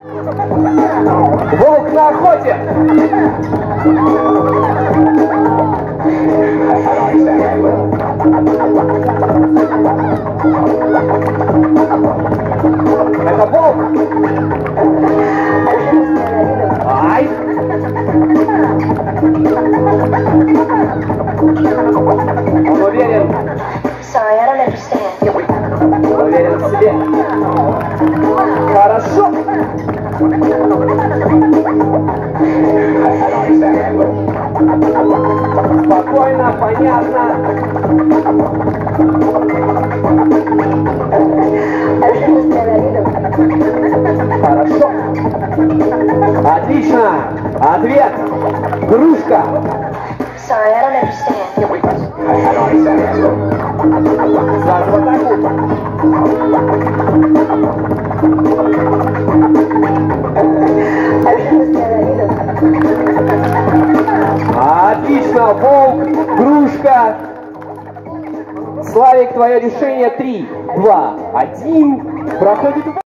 Волк на охоте! Это волк! Ай! Он уверен. Уверен в себе. Хорошо. Спокойно, понятно. Хорошо. Отлично. Ответ. Грушка. Сразу в атаку. Отлично, волк, грушка. Славик, твое решение 3, 2, 1. Проходит.